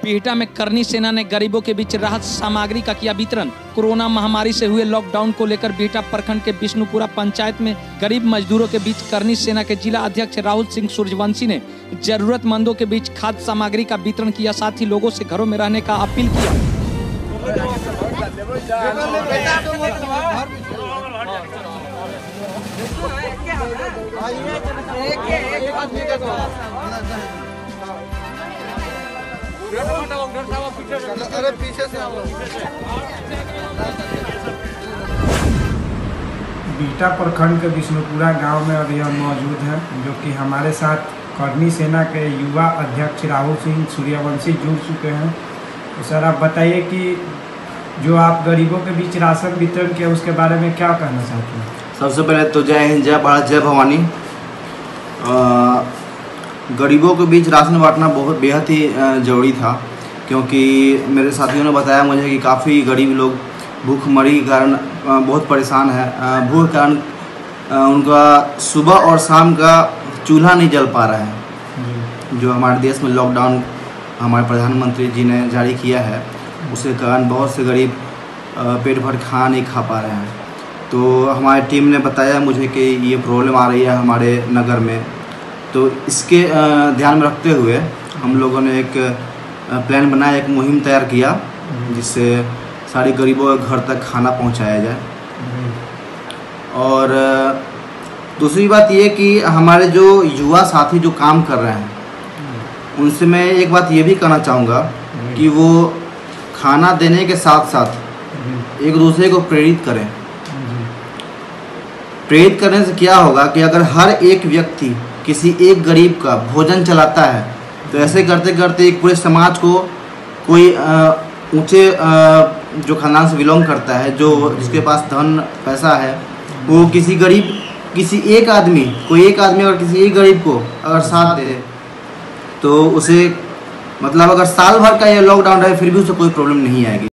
बिहटा में करनी सेना ने गरीबों के बीच राहत सामग्री का किया वितरण। कोरोना महामारी से हुए लॉकडाउन को लेकर बिहटा प्रखंड के विष्णुपुरा पंचायत में गरीब मजदूरों के बीच करनी सेना के जिला अध्यक्ष राहुल सिंह सूर्यवंशी ने जरूरतमंदों के बीच खाद्य सामग्री का वितरण किया, साथ ही लोगों से घरों में रहने का अपील किया। अरे पीछे से बिहटा प्रखंड के विष्णुपुरा गांव में अभी हम मौजूद हैं, जो कि हमारे साथ करनी सेना के युवा अध्यक्ष राहुल सिंह सूर्यवंशी जुड़ चुके हैं। तो सर आप बताइए कि जो आप गरीबों के बीच राशन वितरण किया उसके बारे में क्या कहना चाहते हैं? सबसे पहले तो जय हिंद, जय भारत, जय भवानी। गरीबों के बीच राशन बांटना बहुत बेहद ही ज़रूरी था, क्योंकि मेरे साथियों ने बताया मुझे कि काफ़ी गरीब लोग भूखमरी के कारण बहुत परेशान है। भूख के कारण उनका सुबह और शाम का चूल्हा नहीं जल पा रहा है। जो हमारे देश में लॉकडाउन हमारे प्रधानमंत्री जी ने जारी किया है, उसके कारण बहुत से गरीब पेट भर खाना नहीं खा पा रहे हैं। तो हमारी टीम ने बताया मुझे कि ये प्रॉब्लम आ रही है हमारे नगर में। तो इसके ध्यान में रखते हुए हम लोगों ने एक प्लान बनाया, एक मुहिम तैयार किया, जिससे सारे गरीबों के घर तक खाना पहुंचाया जाए। और दूसरी बात ये कि हमारे जो युवा साथी जो काम कर रहे हैं, उनसे मैं एक बात ये भी कहना चाहूँगा कि वो खाना देने के साथ साथ एक दूसरे को प्रेरित करें। प्रेरित करने से क्या होगा कि अगर हर एक व्यक्ति किसी एक गरीब का भोजन चलाता है, तो ऐसे करते करते एक पूरे समाज को कोई ऊंचे जो खानदान से बिलोंग करता है, जो जिसके पास धन पैसा है, वो किसी गरीब किसी एक आदमी अगर किसी एक गरीब को अगर साथ दे, तो उसे मतलब अगर साल भर का ये लॉकडाउन रहे फिर भी उसे कोई प्रॉब्लम नहीं आएगी।